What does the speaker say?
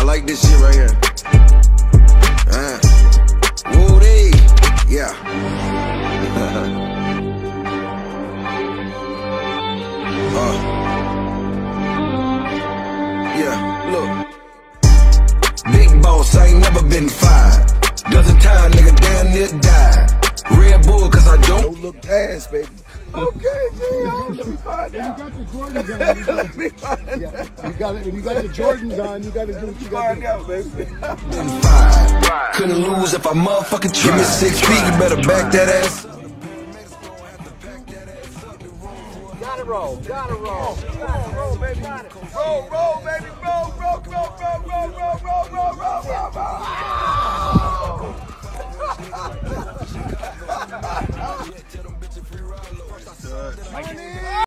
like this shit right here. Woody, yeah. Yeah, look. Big boss, I ain't never been fired. Dozen time, nigga, damn near died. Red Bull, cause I don't look past, baby. Okay, let me find out. You got the Jordans on. Let me find out. You got the Jordans on, you gotta do what you gotta do. Find out, baby. Been fired. Couldn't lose if I motherfucking tried. Give me 6 feet, you better back that ass. Gotta roll, gotta roll. Roll, baby. Roll, baby. Roll.